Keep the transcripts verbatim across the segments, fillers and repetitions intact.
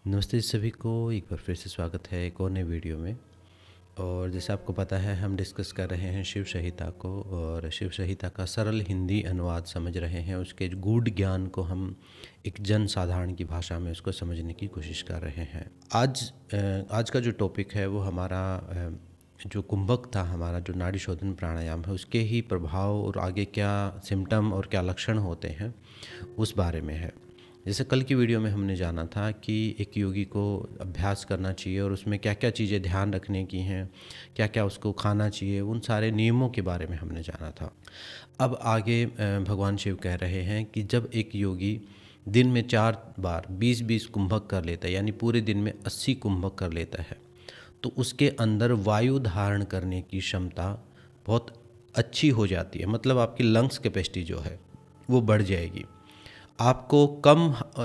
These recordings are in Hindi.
नमस्ते सभी को, एक बार फिर से स्वागत है एक और नए वीडियो में। और जैसे आपको पता है, हम डिस्कस कर रहे हैं शिव संहिता को, और शिव संहिता का सरल हिंदी अनुवाद समझ रहे हैं। उसके गूढ़ ज्ञान को हम एक जन साधारण की भाषा में उसको समझने की कोशिश कर रहे हैं। आज आज का जो टॉपिक है वो हमारा जो कुंभक था, हमारा जो नाड़ी शोधन प्राणायाम है, उसके ही प्रभाव और आगे क्या सिम्टम और क्या लक्षण होते हैं उस बारे में है। जैसे कल की वीडियो में हमने जाना था कि एक योगी को अभ्यास करना चाहिए और उसमें क्या क्या चीज़ें ध्यान रखने की हैं, क्या क्या उसको खाना चाहिए, उन सारे नियमों के बारे में हमने जाना था। अब आगे भगवान शिव कह रहे हैं कि जब एक योगी दिन में चार बार बीस बीस कुंभक कर लेता है, यानी पूरे दिन में अस्सी कुंभक कर लेता है, तो उसके अंदर वायु धारण करने की क्षमता बहुत अच्छी हो जाती है। मतलब आपकी लंग्स कैपेसिटी जो है वो बढ़ जाएगी। आपको कम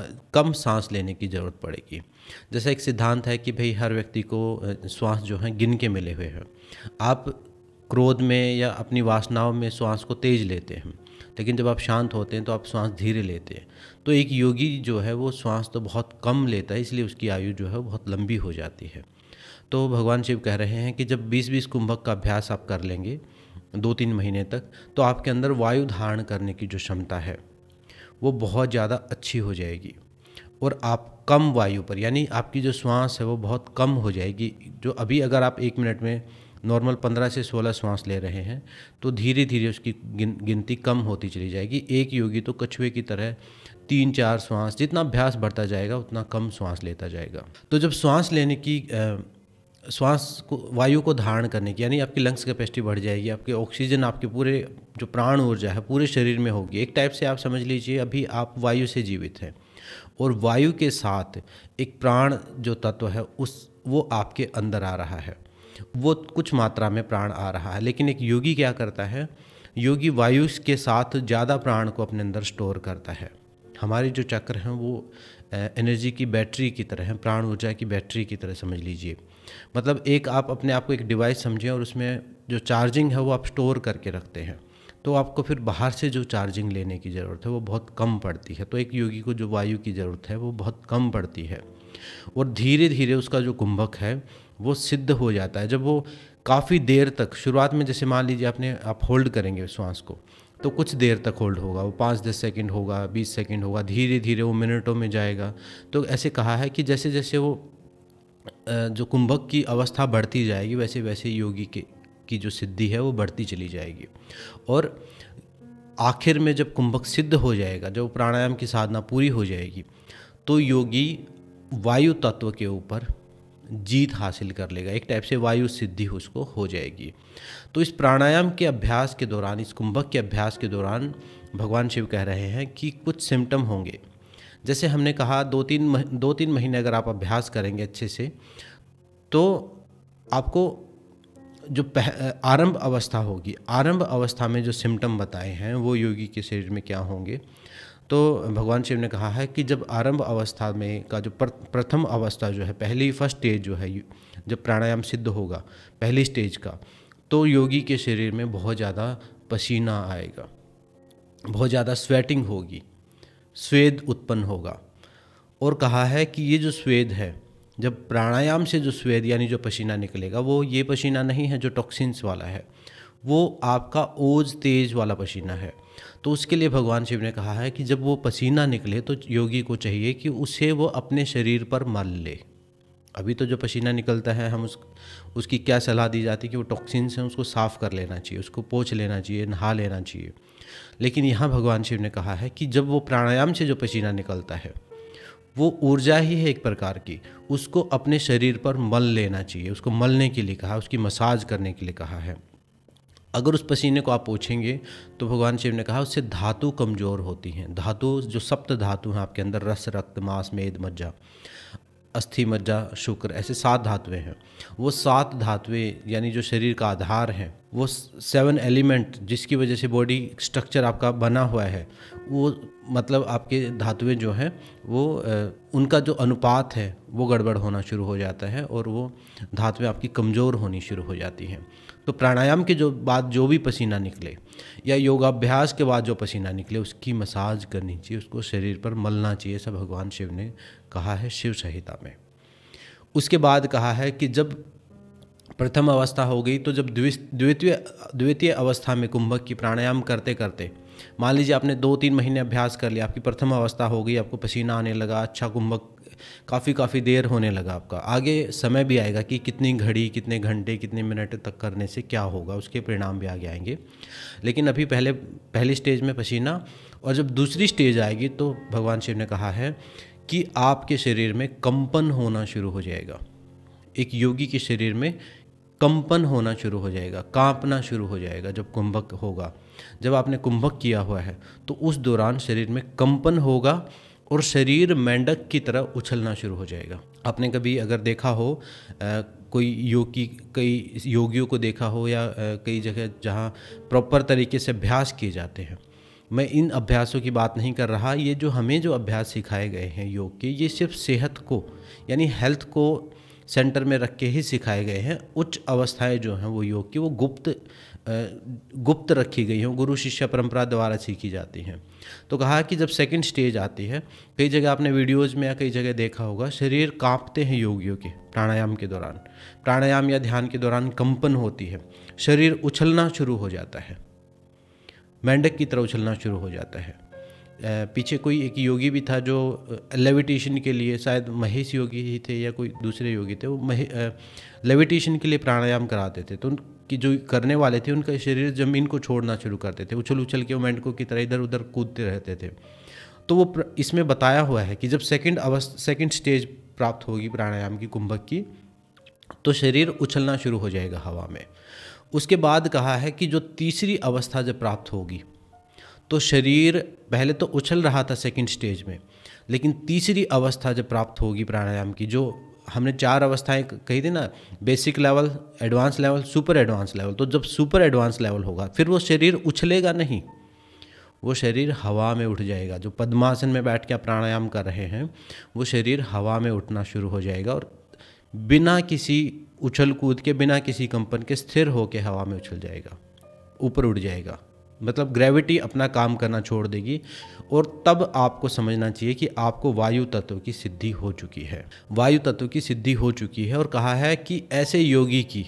कम सांस लेने की ज़रूरत पड़ेगी। जैसा एक सिद्धांत है कि भाई हर व्यक्ति को श्वास जो है गिन के मिले हुए हैं। आप क्रोध में या अपनी वासनाओं में श्वास को तेज लेते हैं, लेकिन जब आप शांत होते हैं तो आप श्वास धीरे लेते हैं। तो एक योगी जो है वो श्वास तो बहुत कम लेता है, इसलिए उसकी आयु जो है बहुत लंबी हो जाती है। तो भगवान शिव कह रहे हैं कि जब बीस बीस कुंभक का अभ्यास आप कर लेंगे दो तीन महीने तक, तो आपके अंदर वायु धारण करने की जो क्षमता है वो बहुत ज़्यादा अच्छी हो जाएगी और आप कम वायु पर, यानी आपकी जो श्वास है वो बहुत कम हो जाएगी। जो अभी अगर आप एक मिनट में नॉर्मल पंद्रह से सोलह श्वास ले रहे हैं, तो धीरे धीरे उसकी गिन गिनती कम होती चली जाएगी। एक योगी तो कछुए की तरह तीन चार श्वास, जितना अभ्यास बढ़ता जाएगा उतना कम श्वास लेता जाएगा। तो जब श्वास लेने की आ, श्वास को, वायु को धारण करने की, यानी आपकी लंग्स कैपेसिटी बढ़ जाएगी, आपके ऑक्सीजन, आपके पूरे जो प्राण ऊर्जा है पूरे शरीर में होगी। एक टाइप से आप समझ लीजिए अभी आप वायु से जीवित हैं और वायु के साथ एक प्राण जो तत्व है उस वो आपके अंदर आ रहा है। वो कुछ मात्रा में प्राण आ रहा है, लेकिन एक योगी क्या करता है, योगी वायु के साथ ज़्यादा प्राण को अपने अंदर स्टोर करता है। हमारे जो चक्र हैं वो एनर्जी की बैटरी की तरह हैं, प्राण ऊर्जा की बैटरी की तरह समझ लीजिए। मतलब एक आप अपने आप को एक डिवाइस समझें और उसमें जो चार्जिंग है वो आप स्टोर करके रखते हैं, तो आपको फिर बाहर से जो चार्जिंग लेने की ज़रूरत है वो बहुत कम पड़ती है। तो एक योगी को जो वायु की ज़रूरत है वो बहुत कम पड़ती है और धीरे धीरे उसका जो कुंभक है वो सिद्ध हो जाता है। जब वो काफ़ी देर तक, शुरुआत में जैसे मान लीजिए आपने आप होल्ड करेंगे श्वास को, तो कुछ देर तक होल्ड होगा, वो पाँच दस सेकंड होगा, बीस सेकंड होगा, धीरे धीरे वो मिनटों में जाएगा। तो ऐसे कहा है कि जैसे जैसे वो जो कुंभक की अवस्था बढ़ती जाएगी, वैसे वैसे योगी के की जो सिद्धि है वो बढ़ती चली जाएगी। और आखिर में जब कुंभक सिद्ध हो जाएगा, जब प्राणायाम की साधना पूरी हो जाएगी, तो योगी वायु तत्व के ऊपर जीत हासिल कर लेगा। एक टाइप से वायु सिद्धि उसको हो जाएगी। तो इस प्राणायाम के अभ्यास के दौरान, इस कुंभक के अभ्यास के दौरान भगवान शिव कह रहे हैं कि कुछ सिम्टम होंगे। जैसे हमने कहा दो तीन दो तीन महीने अगर आप अभ्यास करेंगे अच्छे से, तो आपको जो आरंभ अवस्था होगी, आरंभ अवस्था में जो सिम्टम बताए हैं वो योगी के शरीर में क्या होंगे। तो भगवान शिव ने कहा है कि जब आरंभ अवस्था में का जो प्रथम अवस्था जो है, पहली फर्स्ट स्टेज जो है, जब प्राणायाम सिद्ध होगा पहली स्टेज का, तो योगी के शरीर में बहुत ज़्यादा पसीना आएगा, बहुत ज़्यादा स्वेटिंग होगी, स्वेद उत्पन्न होगा। और कहा है कि ये जो स्वेद है, जब प्राणायाम से जो स्वेद यानी जो पसीना निकलेगा, वो ये पसीना नहीं है जो टॉक्सिन्स वाला है, वो आपका ओज तेज वाला पसीना है। तो उसके लिए भगवान शिव ने कहा है कि जब वो पसीना निकले तो योगी को चाहिए कि उसे वो अपने शरीर पर मल ले। अभी तो जो पसीना निकलता है, हम उस उसकी क्या सलाह दी जाती है कि वो टॉक्सिन्स हैं, उसको साफ़ कर लेना चाहिए, उसको पोंछ लेना चाहिए, नहा लेना चाहिए। लेकिन यहाँ भगवान शिव ने कहा है कि जब वो प्राणायाम से जो पसीना निकलता है वो ऊर्जा ही है एक प्रकार की, उसको अपने शरीर पर मल लेना चाहिए। उसको मलने के लिए कहा, उसकी मसाज करने के लिए कहा है। अगर उस पसीने को आप पोंछेंगे तो भगवान शिव ने कहा उससे धातु कमज़ोर होती हैं। धातु जो सप्त धातु हैं आपके अंदर, रस, रक्त, मांस, मेद, मज्जा, अस्थि, मज्जा, शुक्र, ऐसे सात धातुएं हैं। वो सात धातुएं यानी जो शरीर का आधार हैं, वो सेवन एलिमेंट जिसकी वजह से बॉडी स्ट्रक्चर आपका बना हुआ है, वो मतलब आपके धातुएं जो हैं वो उनका जो अनुपात है वो गड़बड़ होना शुरू हो जाता है और वो धातुएं आपकी कमज़ोर होनी शुरू हो जाती हैं। तो प्राणायाम के जो बाद जो भी पसीना निकले या योगाभ्यास के बाद जो पसीना निकले उसकी मसाज करनी चाहिए, उसको शरीर पर मलना चाहिए, ऐसा भगवान शिव ने कहा है शिव संहिता में। उसके बाद कहा है कि जब प्रथम अवस्था हो गई तो जब द्वितीय द्वितीय अवस्था में कुंभक की प्राणायाम करते करते, मान लीजिए आपने दो तीन महीने अभ्यास कर लिया, आपकी प्रथम अवस्था हो गई, आपको पसीना आने लगा, अच्छा कुंभक काफ़ी काफ़ी देर होने लगा आपका, आगे समय भी आएगा कि कितनी घड़ी, कितने घंटे, कितने मिनट तक करने से क्या होगा, उसके परिणाम भी आगे आएंगे। लेकिन अभी पहले पहली स्टेज में पसीना, और जब दूसरी स्टेज आएगी तो भगवान शिव ने कहा है कि आपके शरीर में कंपन होना शुरू हो जाएगा। एक योगी के शरीर में कंपन होना शुरू हो जाएगा, कांपना शुरू हो जाएगा जब कुंभक होगा। जब आपने कुंभक किया हुआ है तो उस दौरान शरीर में कंपन होगा और शरीर मेंढक की तरह उछलना शुरू हो जाएगा। आपने कभी अगर देखा हो आ, कोई योगी कई योगियों को देखा हो या आ, कई जगह जहाँ प्रॉपर तरीके से अभ्यास किए जाते हैं, मैं इन अभ्यासों की बात नहीं कर रहा, ये जो हमें जो अभ्यास सिखाए गए हैं योग के, ये सिर्फ सेहत को यानी हेल्थ को सेंटर में रख के ही सिखाए गए हैं। उच्च अवस्थाएं जो हैं वो योग की वो गुप्त गुप्त रखी गई हैं, गुरु शिष्य परंपरा द्वारा सीखी जाती हैं। तो कहा कि जब सेकंड स्टेज आती है, कई जगह आपने वीडियोज़ में या कई जगह देखा होगा, शरीर कांपते हैं योगियों के प्राणायाम के दौरान, प्राणायाम या ध्यान के दौरान कंपन होती है, शरीर उछलना शुरू हो जाता है, मेंढक की तरह उछलना शुरू हो जाता है। पीछे कोई एक योगी भी था जो लेविटेशन के लिए, शायद महेश योगी ही थे या कोई दूसरे योगी थे, वो लेविटेशन के लिए प्राणायाम कराते थे। तो उनकी जो करने वाले थे उनका शरीर ज़मीन को छोड़ना शुरू करते थे, उछल उछल के वो मेंढकों की तरह इधर उधर कूदते रहते थे। तो वो इसमें बताया हुआ है कि जब सेकंड अवस्था सेकंड स्टेज प्राप्त होगी प्राणायाम की कुंभक की, तो शरीर उछलना शुरू हो जाएगा हवा में। उसके बाद कहा है कि जो तीसरी अवस्था जब प्राप्त होगी तो शरीर पहले तो उछल रहा था सेकंड स्टेज में, लेकिन तीसरी अवस्था जब प्राप्त होगी प्राणायाम की, जो हमने चार अवस्थाएं कही थी ना, basic level, advance level, super advance level, तो जब सुपर एडवांस लेवल होगा फिर वो शरीर उछलेगा नहीं, वो शरीर हवा में उठ जाएगा। जो पद्मासन में बैठ के आप प्राणायाम कर रहे हैं वो शरीर हवा में उठना शुरू हो जाएगा और बिना किसी उछल कूद के, बिना किसी कंपन के स्थिर होकर हवा में उछल जाएगा, ऊपर उड़ जाएगा। मतलब ग्रेविटी अपना काम करना छोड़ देगी और तब आपको समझना चाहिए कि आपको वायु तत्व की सिद्धि हो चुकी है, वायु तत्व की सिद्धि हो चुकी है। और कहा है कि ऐसे योगी की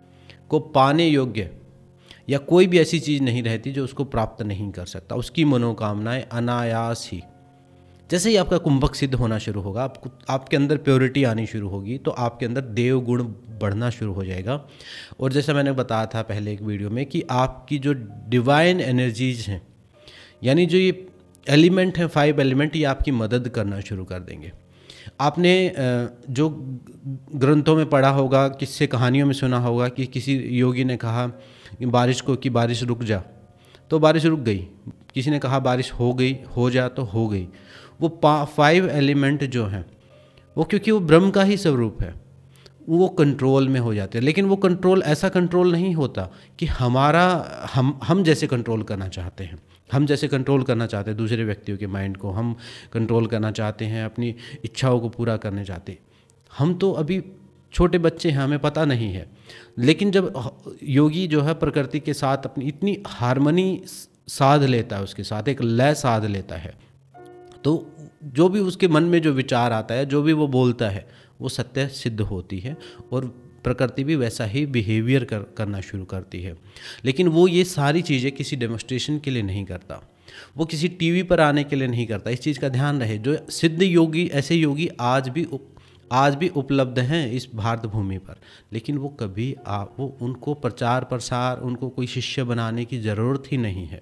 को पाने योग्य या कोई भी ऐसी चीज़ नहीं रहती जो उसको प्राप्त नहीं कर सकता, उसकी मनोकामनाएं अनायास ही, जैसे ही आपका कुंभक सिद्ध होना शुरू होगा, आपको आपके अंदर प्योरिटी आनी शुरू होगी, तो आपके अंदर देव गुण बढ़ना शुरू हो जाएगा। और जैसा मैंने बताया था पहले एक वीडियो में कि आपकी जो डिवाइन एनर्जीज हैं, यानी जो ये एलिमेंट हैं, फाइव एलिमेंट, ये आपकी मदद करना शुरू कर देंगे। आपने जो ग्रंथों में पढ़ा होगा, किससे कहानियों में सुना होगा कि किसी योगी ने कहा कि बारिश को कि बारिश रुक जा, तो बारिश रुक गई। किसी ने कहा बारिश हो गई, हो जा, तो हो गई। वो फाइव एलिमेंट जो हैं वो, क्योंकि वो ब्रह्म का ही स्वरूप है, वो कंट्रोल में हो जाते हैं। लेकिन वो कंट्रोल ऐसा कंट्रोल नहीं होता कि हमारा हम हम जैसे कंट्रोल करना चाहते हैं, हम जैसे कंट्रोल करना चाहते हैं दूसरे व्यक्तियों के माइंड को, हम कंट्रोल करना चाहते हैं, अपनी इच्छाओं को पूरा करने चाहते हैं। हम तो अभी छोटे बच्चे हैं, हमें पता नहीं है। लेकिन जब योगी जो है प्रकृति के साथ अपनी इतनी हार्मनी साध लेता है, उसके साथ एक लय साध लेता है, तो जो भी उसके मन में जो विचार आता है, जो भी वो बोलता है, वो सत्य सिद्ध होती है और प्रकृति भी वैसा ही बिहेवियर कर, करना शुरू करती है। लेकिन वो ये सारी चीज़ें किसी डेमोन्स्ट्रेशन के लिए नहीं करता, वो किसी टीवी पर आने के लिए नहीं करता। इस चीज़ का ध्यान रहे, जो सिद्ध योगी, ऐसे योगी आज भी उप, आज भी उपलब्ध हैं इस भारत भूमि पर, लेकिन वो कभी आ, वो उनको प्रचार प्रसार, उनको कोई शिष्य बनाने की ज़रूरत ही नहीं है।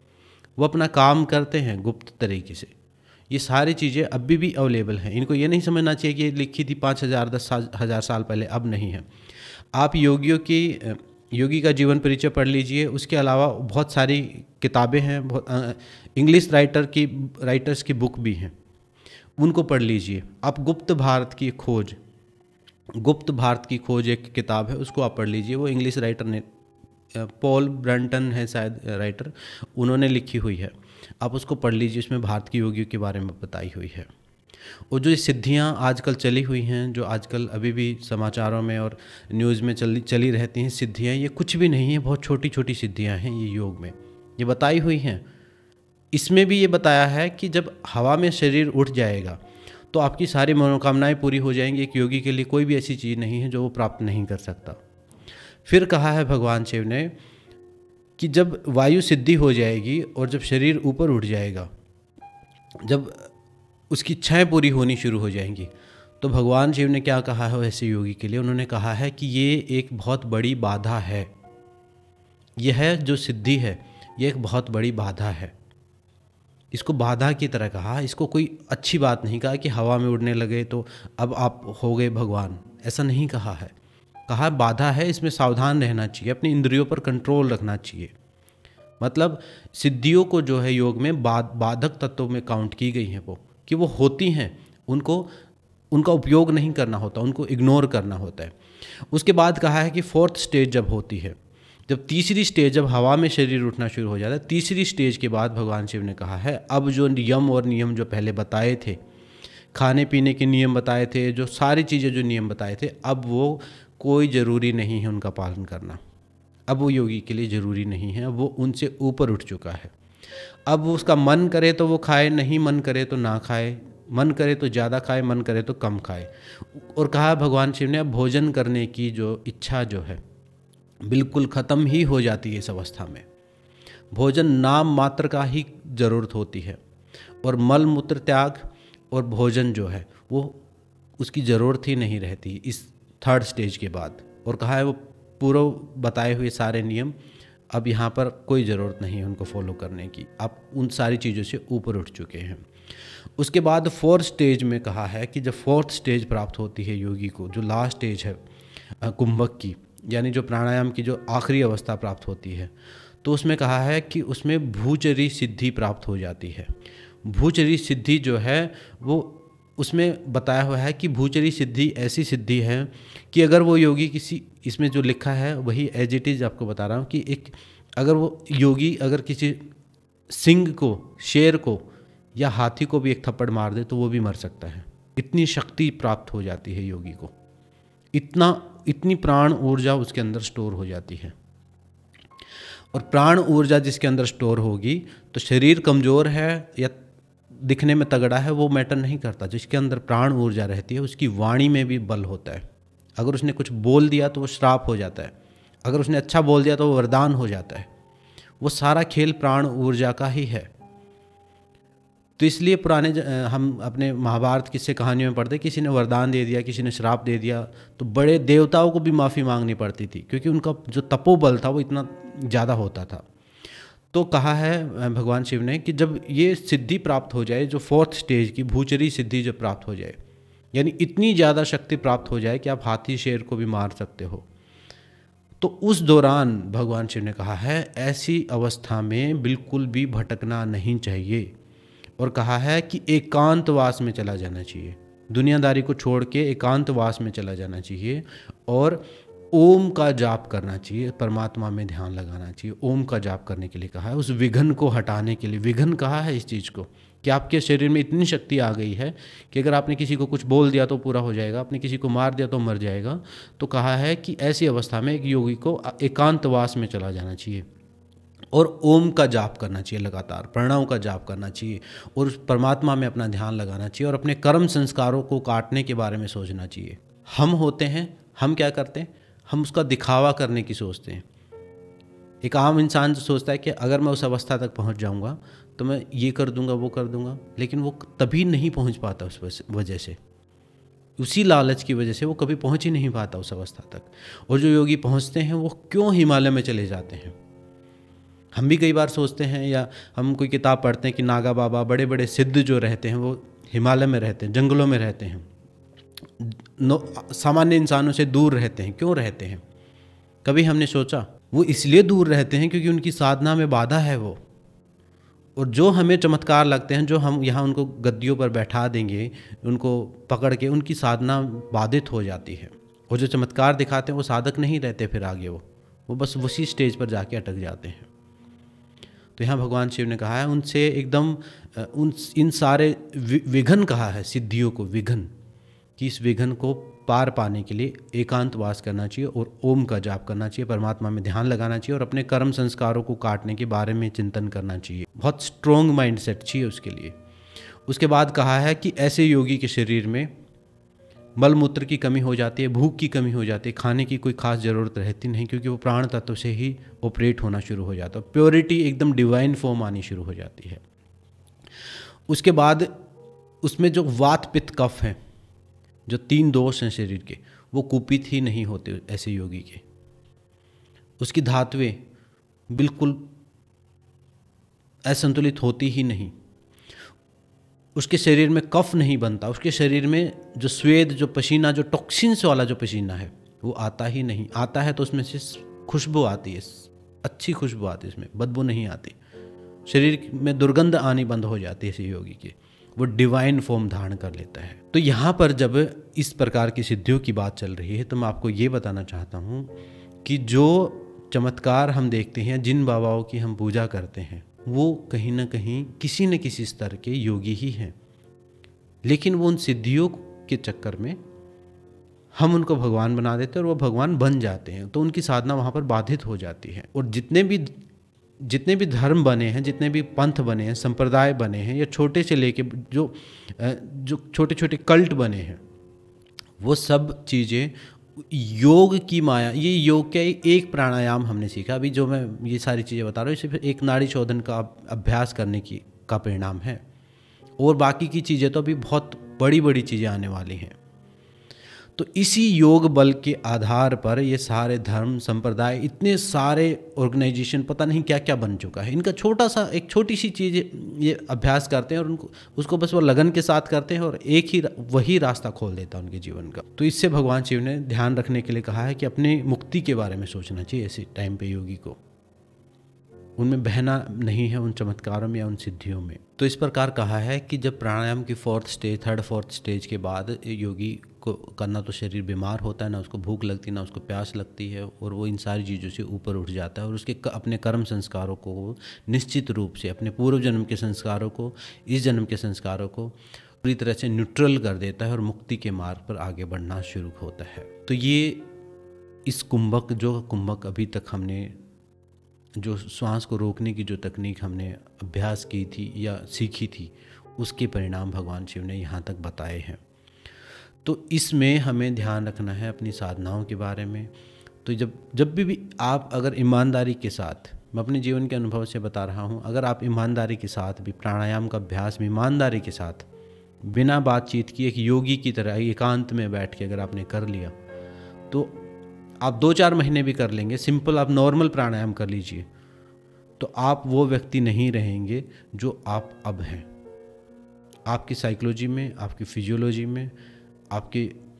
वो अपना काम करते हैं गुप्त तरीके से। ये सारी चीज़ें अभी भी अवेलेबल हैं। इनको ये नहीं समझना चाहिए कि ये लिखी थी पाँच हज़ार दस हज़ार साल पहले, अब नहीं है। आप योगियों की योगी का जीवन परिचय पढ़ लीजिए, उसके अलावा बहुत सारी किताबें हैं, बहुत इंग्लिश राइटर की राइटर्स की बुक भी हैं, उनको पढ़ लीजिए। आप गुप्त भारत की खोज, गुप्त भारत की खोज एक किताब है, उसको आप पढ़ लीजिए, वो इंग्लिश राइटर ने पॉल ब्रंटन है शायद राइटर, उन्होंने लिखी हुई है। आप उसको पढ़ लीजिए, उसमें भारत की योगियों के बारे में बताई हुई है। और जो ये सिद्धियाँ आजकल चली हुई हैं, जो आजकल अभी भी समाचारों में और न्यूज़ में चली चली रहती हैं सिद्धियाँ, ये कुछ भी नहीं है, बहुत छोटी छोटी सिद्धियाँ हैं ये योग में, ये बताई हुई हैं। इसमें भी ये बताया है कि जब हवा में शरीर उठ जाएगा तो आपकी सारी मनोकामनाएं पूरी हो जाएंगी। एक योगी के लिए कोई भी ऐसी चीज़ नहीं है जो वो प्राप्त नहीं कर सकता। फिर कहा है भगवान शिव ने कि जब वायु सिद्धि हो जाएगी और जब शरीर ऊपर उठ जाएगा, जब उसकी इच्छाएं पूरी होनी शुरू हो जाएंगी, तो भगवान शिव ने क्या कहा है ऐसे योगी के लिए? उन्होंने कहा है कि ये एक बहुत बड़ी बाधा है, यह है जो सिद्धि है, ये एक बहुत बड़ी बाधा है। इसको बाधा की तरह कहा, इसको कोई अच्छी बात नहीं कहा कि हवा में उड़ने लगे तो अब आप हो गए भगवान, ऐसा नहीं कहा है। कहा बाधा है, इसमें सावधान रहना चाहिए, अपनी इंद्रियों पर कंट्रोल रखना चाहिए। मतलब सिद्धियों को जो है योग में बाद बाधक तत्वों में काउंट की गई हैं, वो कि वो होती हैं, उनको उनका उपयोग नहीं करना होता, उनको इग्नोर करना होता है। उसके बाद कहा है कि फोर्थ स्टेज जब होती है, जब तीसरी स्टेज, जब हवा में शरीर उठना शुरू हो जाता है, तीसरी स्टेज के बाद भगवान शिव ने कहा है अब जो यम और नियम जो पहले बताए थे, खाने पीने के नियम बताए थे, जो सारी चीज़ें जो नियम बताए थे, अब वो कोई ज़रूरी नहीं है उनका पालन करना। अब वो योगी के लिए ज़रूरी नहीं है, अब वो उनसे ऊपर उठ चुका है। अब उसका मन करे तो वो खाए, नहीं मन करे तो ना खाए, मन करे तो ज़्यादा खाए, मन करे तो कम खाए। और कहा भगवान शिव ने अब भोजन करने की जो इच्छा जो है बिल्कुल ख़त्म ही हो जाती है इस अवस्था में। भोजन नाम मात्र का ही ज़रूरत होती है, और मल मूत्र त्याग और भोजन जो है वो उसकी ज़रूरत ही नहीं रहती इस थर्ड स्टेज के बाद। और कहा है वो पूर्व बताए हुए सारे नियम अब यहाँ पर कोई ज़रूरत नहीं है उनको फॉलो करने की, आप उन सारी चीज़ों से ऊपर उठ चुके हैं। उसके बाद फोर्थ स्टेज में कहा है कि जब फोर्थ स्टेज प्राप्त होती है योगी को, जो लास्ट स्टेज है कुंभक की, यानी जो प्राणायाम की जो आखिरी अवस्था प्राप्त होती है, तो उसमें कहा है कि उसमें भूचरी सिद्धि प्राप्त हो जाती है। भूचरी सिद्धि जो है वो उसमें बताया हुआ है कि भूचरी सिद्धि ऐसी सिद्धि है कि अगर वो योगी किसी, इसमें जो लिखा है वही एज इट इज़ आपको बता रहा हूँ, कि एक अगर वो योगी अगर किसी सिंह को, शेर को या हाथी को भी एक थप्पड़ मार दे तो वो भी मर सकता है। इतनी शक्ति प्राप्त हो जाती है योगी को, इतना इतनी प्राण ऊर्जा उसके अंदर स्टोर हो जाती है। और प्राण ऊर्जा जिसके अंदर स्टोर होगी तो शरीर कमज़ोर है या दिखने में तगड़ा है वो मैटर नहीं करता। जिसके अंदर प्राण ऊर्जा रहती है उसकी वाणी में भी बल होता है। अगर उसने कुछ बोल दिया तो वो श्राप हो जाता है, अगर उसने अच्छा बोल दिया तो वो वरदान हो जाता है। वो सारा खेल प्राण ऊर्जा का ही है। तो इसलिए पुराने हम अपने महाभारत किस्से कहानियों में पढ़ते, किसी ने वरदान दे दिया, किसी ने श्राप दे दिया, तो बड़े देवताओं को भी माफ़ी मांगनी पड़ती थी, क्योंकि उनका जो तपोबल था वो इतना ज़्यादा होता था। तो कहा है भगवान शिव ने कि जब ये सिद्धि प्राप्त हो जाए, जो फोर्थ स्टेज की भूचरी सिद्धि जब प्राप्त हो जाए, यानी इतनी ज़्यादा शक्ति प्राप्त हो जाए कि आप हाथी शेर को भी मार सकते हो, तो उस दौरान भगवान शिव ने कहा है ऐसी अवस्था में बिल्कुल भी भटकना नहीं चाहिए। और कहा है कि एकांतवास में चला जाना चाहिए, दुनियादारी को छोड़ के एकांतवास में चला जाना चाहिए और ओम का जाप करना चाहिए, परमात्मा में ध्यान लगाना चाहिए। ओम का जाप करने के लिए कहा है, उस विघन को हटाने के लिए। विघन कहा है इस चीज़ को कि आपके शरीर में इतनी शक्ति आ गई है कि अगर आपने किसी को कुछ बोल दिया तो पूरा हो जाएगा, आपने किसी को मार दिया तो मर जाएगा। तो कहा है कि ऐसी अवस्था में एक योगी को एकांतवास में चला जाना चाहिए और ओम का जाप करना चाहिए, लगातार प्रणव का जाप करना चाहिए और उस परमात्मा में अपना ध्यान लगाना चाहिए और अपने कर्म संस्कारों को काटने के बारे में सोचना चाहिए। हम होते हैं, हम क्या करते हैं, हम उसका दिखावा करने की सोचते हैं। एक आम इंसान जो सोचता है कि अगर मैं उस अवस्था तक पहुंच जाऊंगा तो मैं ये कर दूंगा, वो कर दूंगा, लेकिन वो तभी नहीं पहुंच पाता। उस वजह से, उसी लालच की वजह से वो कभी पहुंच ही नहीं पाता उस अवस्था तक। और जो योगी पहुंचते हैं वो क्यों हिमालय में चले जाते हैं। हम भी कई बार सोचते हैं या हम कोई किताब पढ़ते हैं कि नागा बाबा, बड़े बड़े सिद्ध जो रहते हैं वो हिमालय में रहते हैं, जंगलों में रहते हैं, सामान्य इंसानों से दूर रहते हैं। क्यों रहते हैं? कभी हमने सोचा? वो इसलिए दूर रहते हैं क्योंकि उनकी साधना में बाधा है वो। और जो हमें चमत्कार लगते हैं, जो हम यहाँ उनको गद्दियों पर बैठा देंगे, उनको पकड़ के, उनकी साधना बाधित हो जाती है। और जो चमत्कार दिखाते हैं वो साधक नहीं रहते फिर आगे, वो वो बस उसी स्टेज पर जाके अटक जाते हैं। तो यहाँ भगवान शिव ने कहा है उनसे एकदम उन इन सारे विघ्न कहा है, सिद्धियों को विघ्न, कि इस विघ्न को पार पाने के लिए एकांतवास करना चाहिए और ओम का जाप करना चाहिए, परमात्मा में ध्यान लगाना चाहिए और अपने कर्म संस्कारों को काटने के बारे में चिंतन करना चाहिए। बहुत स्ट्रॉन्ग माइंडसेट चाहिए उसके लिए। उसके बाद कहा है कि ऐसे योगी के शरीर में मल मूत्र की कमी हो जाती है, भूख की कमी हो जाती है, खाने की कोई खास ज़रूरत रहती नहीं, क्योंकि वो प्राण तत्व से ही ऑपरेट होना शुरू हो जाता है। प्योरिटी एकदम डिवाइन फॉर्म आनी शुरू हो जाती है। उसके बाद उसमें जो वात पित्त कफ हैं, जो तीन दोष हैं शरीर के, वो कुपित ही नहीं होते ऐसे योगी के। उसकी धातुएं बिल्कुल असंतुलित होती ही नहीं। उसके शरीर में कफ नहीं बनता, उसके शरीर में जो स्वेद, जो पसीना, जो टॉक्सिन्स वाला जो पसीना है वो आता ही नहीं। आता है तो उसमें से खुशबू आती है, अच्छी खुशबू आती है, इसमें बदबू नहीं आती। शरीर में दुर्गंध आनी बंद हो जाती है इसी योगी की, वो डिवाइन फॉर्म धारण कर लेता है। तो यहाँ पर जब इस प्रकार की सिद्धियों की बात चल रही है तो मैं आपको ये बताना चाहता हूँ कि जो चमत्कार हम देखते हैं, जिन बाबाओं की हम पूजा करते हैं, वो कहीं ना कहीं किसी न किसी स्तर के योगी ही हैं, लेकिन वो उन सिद्धियों के चक्कर में हम उनको भगवान बना देते हैं और वो भगवान बन जाते हैं, तो उनकी साधना वहाँ पर बाधित हो जाती है। और जितने भी जितने भी धर्म बने हैं, जितने भी पंथ बने हैं, संप्रदाय बने हैं, या छोटे से लेके जो जो छोटे छोटे कल्ट बने हैं, वो सब चीज़ें योग की माया। ये योग का एक प्राणायाम हमने सीखा अभी, जो मैं ये सारी चीज़ें बता रहा हूँ, सिर्फ एक नाड़ी शोधन का अभ्यास करने की का परिणाम है, और बाकी की चीज़ें तो अभी बहुत बड़ी बड़ी चीज़ें आने वाली हैं। तो इसी योग बल के आधार पर ये सारे धर्म संप्रदाय, इतने सारे ऑर्गेनाइजेशन, पता नहीं क्या क्या बन चुका है। इनका छोटा सा एक छोटी सी चीज़ ये अभ्यास करते हैं और उनको उसको बस वो लगन के साथ करते हैं, और एक ही वही रास्ता खोल देता है उनके जीवन का। तो इससे भगवान शिव ने ध्यान रखने के लिए कहा है कि अपने मुक्ति के बारे में सोचना चाहिए ऐसे टाइम पे योगी को, उनमें बहना नहीं है उन चमत्कारों में या उन सिद्धियों में। तो इस प्रकार कहा है कि जब प्राणायाम की fourth stage, third fourth stage के बाद योगी को करना, तो शरीर बीमार होता है, ना उसको भूख लगती, ना उसको प्यास लगती है, और वो इन सारी चीज़ों से ऊपर उठ जाता है और उसके अपने कर्म संस्कारों को निश्चित रूप से, अपने पूर्व जन्म के संस्कारों को, इस जन्म के संस्कारों को पूरी तरह से न्यूट्रल कर देता है और मुक्ति के मार्ग पर आगे बढ़ना शुरू होता है। तो ये इस कुंभक, जो कुंभक अभी तक हमने जो श्वास को रोकने की जो तकनीक हमने अभ्यास की थी या सीखी थी, उसके परिणाम भगवान शिव ने यहाँ तक बताए हैं। तो इसमें हमें ध्यान रखना है अपनी साधनाओं के बारे में। तो जब जब भी, भी आप अगर ईमानदारी के साथ, मैं अपने जीवन के अनुभव से बता रहा हूँ, अगर आप ईमानदारी के साथ भी प्राणायाम का अभ्यास में ईमानदारी के साथ, बिना बातचीत की, एक योगी की तरह एकांत में बैठ के अगर आपने कर लिया, तो आप दो चार महीने भी कर लेंगे, सिंपल आप नॉर्मल प्राणायाम कर लीजिए, तो आप वो व्यक्ति नहीं रहेंगे जो आप अब हैं। आपकी साइकोलॉजी में, आपकी फिजियोलॉजी में, आपके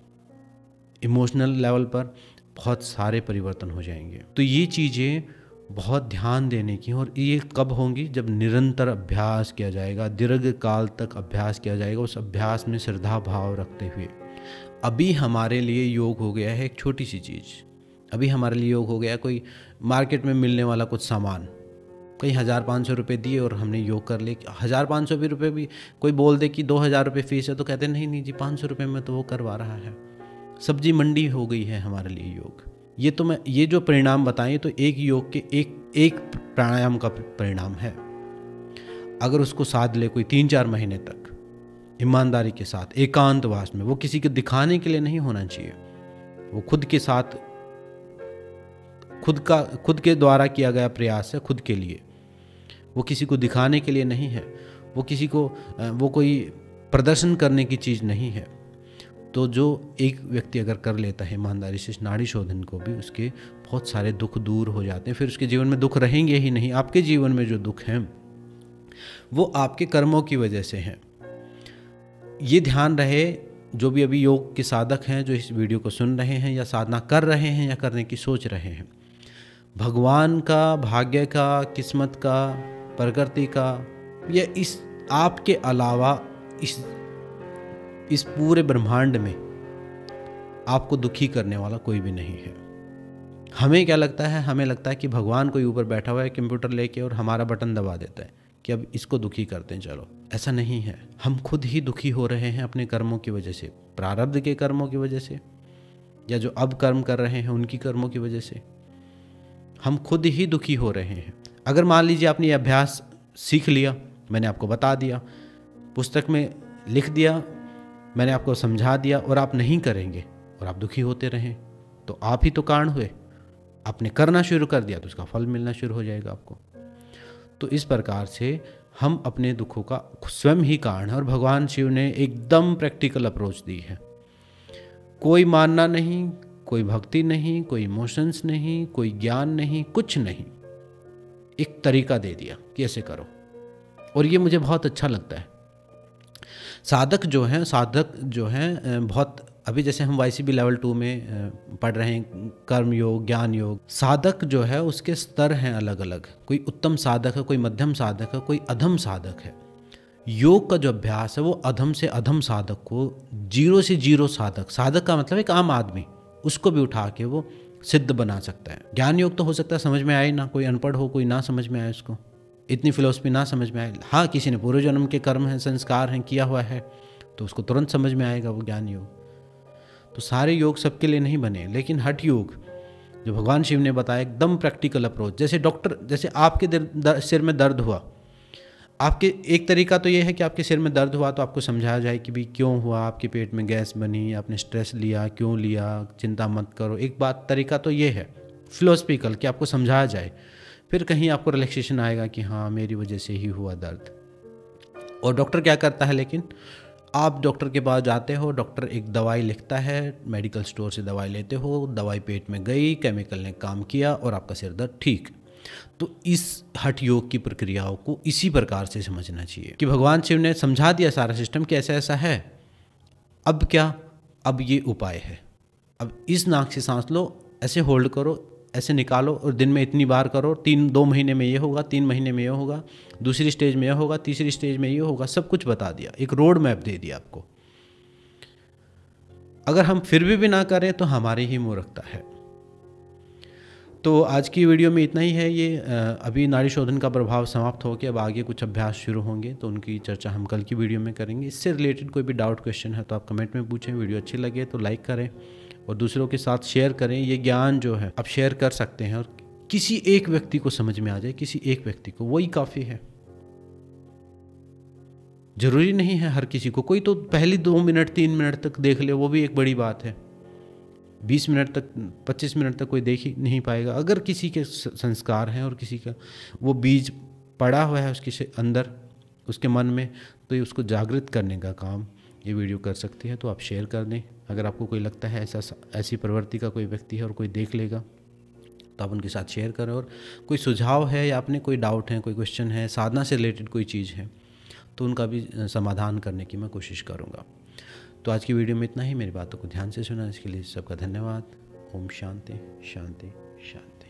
इमोशनल लेवल पर बहुत सारे परिवर्तन हो जाएंगे। तो ये चीज़ें बहुत ध्यान देने की, और ये कब होंगी? जब निरंतर अभ्यास किया जाएगा, दीर्घ काल तक अभ्यास किया जाएगा, उस अभ्यास में श्रद्धा भाव रखते हुए। अभी हमारे लिए योग हो गया है एक छोटी सी चीज़, अभी हमारे लिए योग हो गया कोई मार्केट में मिलने वाला कुछ सामान, कहीं हज़ार पाँच सौ रुपये दिए और हमने योग कर ले। हज़ार पाँच सौ भी रुपये भी कोई बोल दे कि दो हज़ार रुपये फीस है, तो कहते नहीं नहीं जी, पाँच सौ रुपये में तो वो करवा रहा है। सब्जी मंडी हो गई है हमारे लिए योग। ये तो मैं ये जो परिणाम बताएं, तो एक योग के एक एक प्राणायाम का परिणाम है। अगर उसको साध ले कोई तीन चार महीने तक ईमानदारी के साथ, एकांतवास में, वो किसी को दिखाने के लिए नहीं होना चाहिए, वो खुद के साथ, खुद का खुद के द्वारा किया गया प्रयास है, खुद के लिए, वो किसी को दिखाने के लिए नहीं है, वो किसी को वो कोई प्रदर्शन करने की चीज़ नहीं है। तो जो एक व्यक्ति अगर कर लेता है ईमानदारी से नाड़ी शोधन को भी, उसके बहुत सारे दुख दूर हो जाते हैं। फिर उसके जीवन में दुख रहेंगे ही नहीं। आपके जीवन में जो दुख हैं वो आपके कर्मों की वजह से हैं। ये ध्यान रहे, जो भी अभी योग के साधक हैं, जो इस वीडियो को सुन रहे हैं या साधना कर रहे हैं या करने की सोच रहे हैं, भगवान का, भाग्य का, किस्मत का, प्रकृति का, या इस आपके अलावा इस इस पूरे ब्रह्मांड में आपको दुखी करने वाला कोई भी नहीं है। हमें क्या लगता है, हमें लगता है कि भगवान कोई ऊपर बैठा हुआ है कंप्यूटर लेके और हमारा बटन दबा देता है कि अब इसको दुखी करते हैं चलो। ऐसा नहीं है, हम खुद ही दुखी हो रहे हैं अपने कर्मों की वजह से, प्रारब्ध के कर्मों की वजह से, या जो अब कर्म कर रहे हैं उनकी कर्मों की वजह से हम खुद ही दुखी हो रहे हैं। अगर मान लीजिए आपने ये अभ्यास सीख लिया, मैंने आपको बता दिया, पुस्तक में लिख दिया, मैंने आपको समझा दिया, और आप नहीं करेंगे और आप दुखी होते रहें, तो आप ही तो कारण हुए। आपने करना शुरू कर दिया तो उसका फल मिलना शुरू हो जाएगा आपको। तो इस प्रकार से हम अपने दुखों का स्वयं ही कारण है, और भगवान शिव ने एकदम प्रैक्टिकल अप्रोच दी है। कोई मानना नहीं, कोई भक्ति नहीं, कोई इमोशंस नहीं, कोई ज्ञान नहीं, कुछ नहीं, एक तरीका दे दिया कि ऐसे करो। और ये मुझे बहुत अच्छा लगता है। साधक जो हैं साधक जो हैं बहुत, अभी जैसे हम Y C B level two में पढ़ रहे हैं कर्म योग, ज्ञान योग, साधक जो है उसके स्तर हैं अलग अलग। कोई उत्तम साधक है, कोई मध्यम साधक है, कोई अधम साधक है। योग का जो अभ्यास है वो अधम से अधम साधक को, जीरो से जीरो साधक, साधक का मतलब एक आम आदमी, उसको भी उठा के वो सिद्ध बना सकता है। ज्ञान योग तो हो सकता है समझ में आए ना, कोई अनपढ़ हो, कोई ना समझ में आए, उसको इतनी फिलोसफी ना समझ में आए। हाँ, किसी ने पूर्व जन्म के कर्म हैं, संस्कार हैं, किया हुआ है, तो उसको तुरंत समझ में आएगा वो ज्ञान योग। तो सारे योग सबके लिए नहीं बने, लेकिन हठ योग जो भगवान शिव ने बताया, एकदम प्रैक्टिकल अप्रोच। जैसे डॉक्टर, जैसे आपके दर, दर, सिर में दर्द हुआ, आपके एक तरीका तो ये है कि आपके सिर में दर्द हुआ तो आपको समझाया जाए कि भाई क्यों हुआ, आपके पेट में गैस बनी, आपने स्ट्रेस लिया, क्यों लिया, चिंता मत करो। एक बात, तरीका तो ये है फिलोसफिकल कि आपको समझाया जाए, फिर कहीं आपको रिलैक्सेशन आएगा कि हाँ मेरी वजह से ही हुआ दर्द। और डॉक्टर क्या करता है, लेकिन आप डॉक्टर के पास जाते हो, डॉक्टर एक दवाई लिखता है, मेडिकल स्टोर से दवाई लेते हो, दवाई पेट में गई, केमिकल ने काम किया और आपका सिर दर्द ठीक। तो इस हठ योग की प्रक्रियाओं को इसी प्रकार से समझना चाहिए कि भगवान शिव ने समझा दिया सारा सिस्टम कि ऐसा ऐसा है, अब क्या, अब ये उपाय है, अब इस नाक से सांस लो, ऐसे होल्ड करो, ऐसे निकालो, और दिन में इतनी बार करो, तीन दो महीने में ये होगा, तीन महीने में ये होगा, दूसरी स्टेज में ये होगा, तीसरी स्टेज में ये होगा, सब कुछ बता दिया, एक रोड मैप दे दिया आपको। अगर हम फिर भी भी ना करें तो हमारी ही मूर्खता है। तो आज की वीडियो में इतना ही है। ये अभी नाड़ी शोधन का प्रभाव समाप्त हो के अब आगे कुछ अभ्यास शुरू होंगे, तो उनकी चर्चा हम कल की वीडियो में करेंगे। इससे रिलेटेड कोई भी डाउट क्वेश्चन है तो आप कमेंट में पूछें। वीडियो अच्छी लगे तो लाइक करें और दूसरों के साथ शेयर करें। ये ज्ञान जो है आप शेयर कर सकते हैं, और किसी एक व्यक्ति को समझ में आ जाए, किसी एक व्यक्ति को, वही काफ़ी है। जरूरी नहीं है हर किसी को, कोई तो पहली दो मिनट तीन मिनट तक देख ले, वो भी एक बड़ी बात है। बीस मिनट तक, पच्चीस मिनट तक कोई देख ही नहीं पाएगा। अगर किसी के संस्कार हैं और किसी का वो बीज पड़ा हुआ है उसके अंदर, उसके मन में, तो ये उसको जागृत करने का काम ये वीडियो कर सकती है। तो आप शेयर कर दें। अगर आपको कोई लगता है ऐसा ऐसी प्रवृत्ति का कोई व्यक्ति है और कोई देख लेगा तो आप उनके साथ शेयर करें। और कोई सुझाव है या आपने कोई डाउट है, कोई क्वेश्चन है, साधना से रिलेटेड कोई चीज़ है, तो उनका भी समाधान करने की मैं कोशिश करूँगा। तो आज की वीडियो में इतना ही। मेरी बातों को ध्यान से सुना इसके लिए सबका धन्यवाद। ओम शांति शांति शांति।